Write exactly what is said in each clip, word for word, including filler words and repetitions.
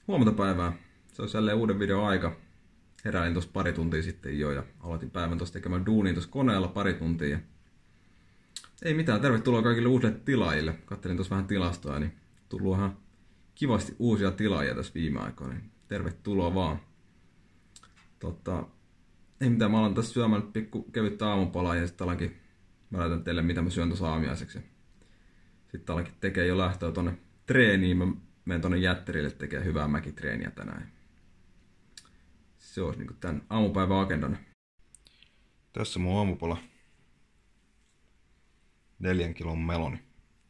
Huomenta päivää. Se olisi jälleen uuden videon aika. Heräilin tuossa pari tuntia sitten jo ja aloitin päivän tuossa tekemään duunia tuossa koneella pari tuntia. Ei mitään, tervetuloa kaikille uusille tilaajille. Kattelin tuossa vähän tilastoa, niin tullut ihan kivasti uusia tilaajia tässä viime aikoina. Niin tervetuloa vaan. Tota, ei mitään, mä alan tässä syömään nyt pikku kevyttä aamupalaa ja sitten alankin, mä näytän teille mitä mä syön tuossa aamiaiseksi. Sitten alankin tekee jo lähtöä tonne treeniin. Mä menen tonne Jätterille tekemään hyvää mäkitreeniä tänään. Se olisi niinku tän aamupäivän agendana. Tässä mun aamupala. Neljän kilon meloni.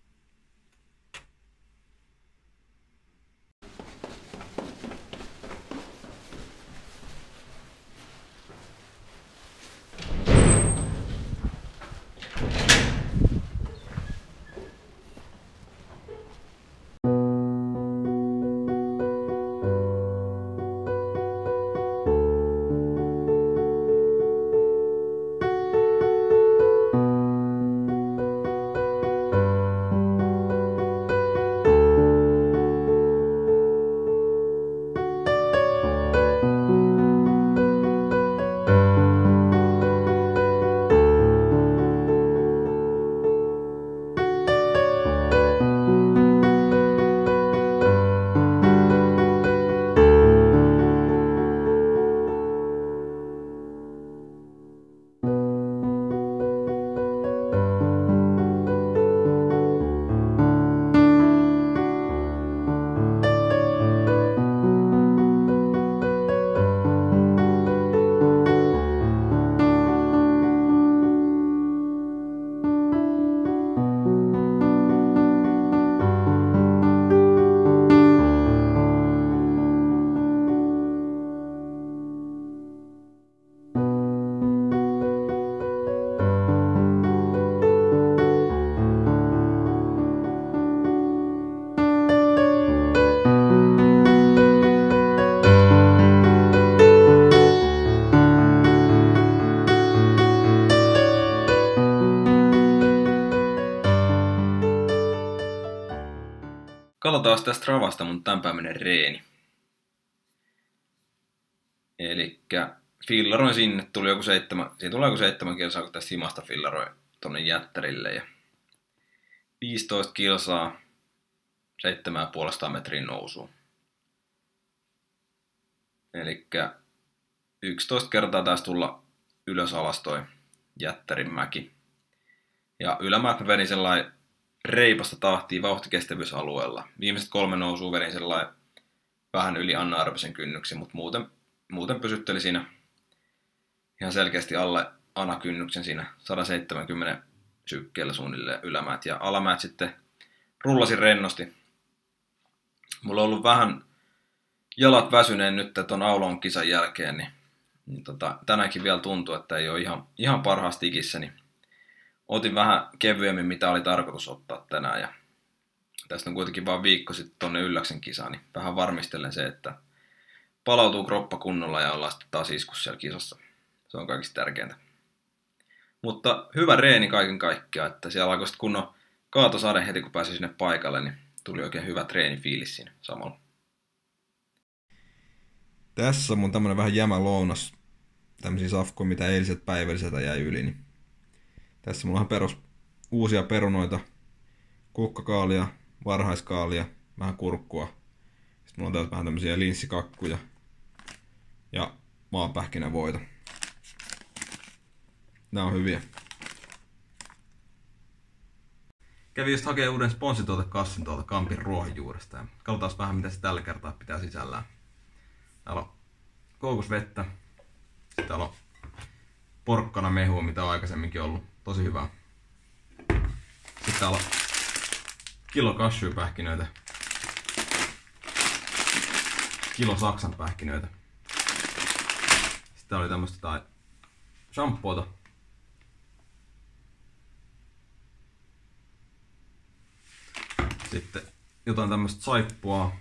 Katsotaan tästä Stravasta mun tämänpäiväinen reeni. Elikkä fillaroin sinne, tuli joku seitsemän, siinä tulee joku seitsemän kilsaa, kun tästä himasta fillaroin tonne Jättärille. Ja viisitoista kilsaa, seitsemän pilkku viisi metrin nousuun. Elikkä yksitoista kertaa taisi tulla ylös alas toi Jättärin mäki. Ja ylämäät mä vedin sellainen reipasta tahtia vauhtikestävyysalueella. Viimeiset kolme nousua vedin sellainen vähän yli anaerobisen kynnyksen, mutta muuten, muuten pysytteli siinä ihan selkeästi alle anakynnyksen siinä sata seitsemänkymmentä sykkeellä suunnilleen ylämäät. Ja alamäät sitten rullasin rennosti. Mulla on ollut vähän jalat väsyneen nyt ton Aulon kisan jälkeen, niin, niin tota, tänäänkin vielä tuntuu, että ei ole ihan, ihan parhaasti ikissä, niin otin vähän kevyemmin, mitä oli tarkoitus ottaa tänään. Ja tästä on kuitenkin vain viikko sitten tonne Ylläksen kisaan, niin vähän varmistelen se, että palautuu kroppa kunnolla ja ollaan sitten taas iskussa siellä kisassa. Se on kaikista tärkeintä. Mutta hyvä reeni kaiken kaikkiaan, että siellä alkoi sitten kunnon kaatosade heti kun pääsin sinne paikalle, niin tuli oikein hyvä treenifiilis siinä samalla. Tässä on mun tämmönen vähän jämä lounas. Tämmöisiä safkoja, mitä eiliset päivälliseltä jäi yli. Niin tässä mulla on perus uusia perunoita, kukkakaalia, varhaiskaalia, vähän kurkkua. Sitten mulla on täältä vähän tämmöisiä linssikakkuja ja maapähkinävoita. Nää on hyviä. Kävin just hakee uuden sponssituotekassin tuolta Kampin ruohonjuuresta. Ja katsotaan vähän mitä se tällä kertaa pitää sisällään. Täällä on kookosvettä. Sitten täällä on porkkana mehua, mitä on aikaisemminkin ollut. Tosi hyvää. Sitten täällä on kilo cashew-pähkinöitä. Kilo saksan pähkinöitä. Sitten täällä oli tämmöstä tai shampoota. Sitten jotain tämmöstä saippua.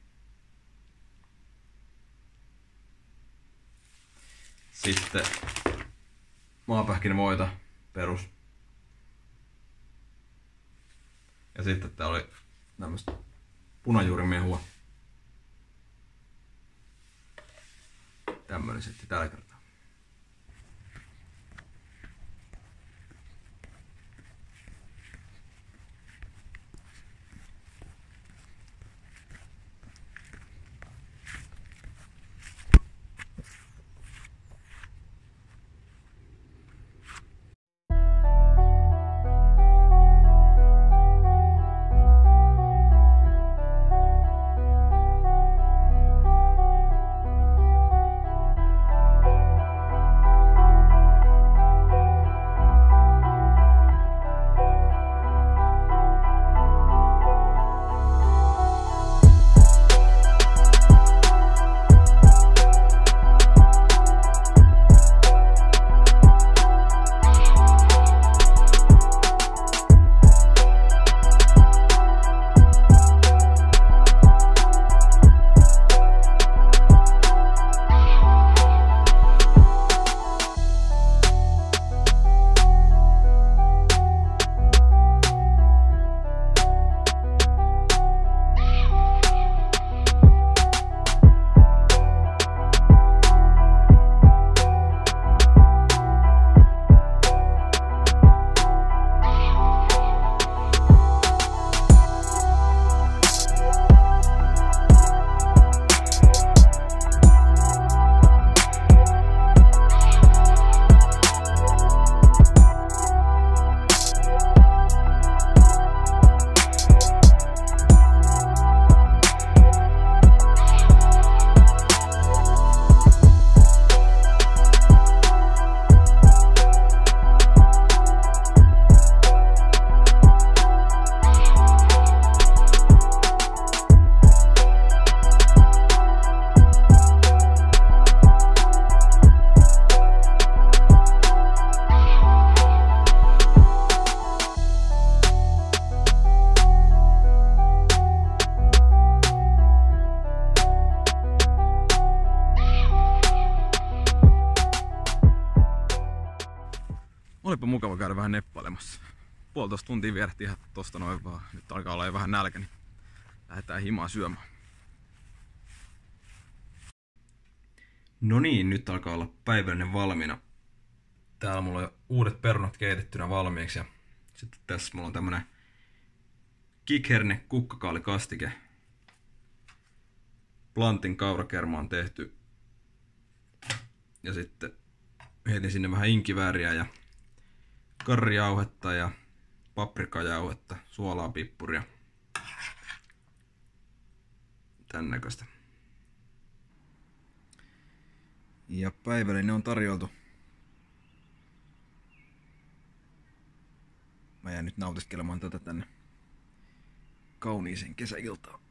Sitten maapähkinävoita, perus. Ja sitten tää oli tämmöstä punajuurimehua. Tämmönen setti tällä kertaa. Olipa mukava käydä vähän neppailemassa. Puolitoista tuntia vierähti ihan tosta noin vaan. Nyt alkaa olla jo vähän nälkä, niin lähdetään himaan syömään. No niin, nyt alkaa olla päivällinen valmiina. Täällä mulla on jo uudet perunat keitettynä valmiiksi. Ja sitten tässä mulla on tämmönen kikherne kukkakaalikastike. Plantin kaurakerma on tehty. Ja sitten heitin sinne vähän inkivääriä ja karrijauhetta ja paprikajauhetta, suolaa, pippuria. Tän näköistä. Ja päivällinen on tarjoltu. Mä jään nyt nautiskelemaan tätä tänne kauniiseen kesäiltaan.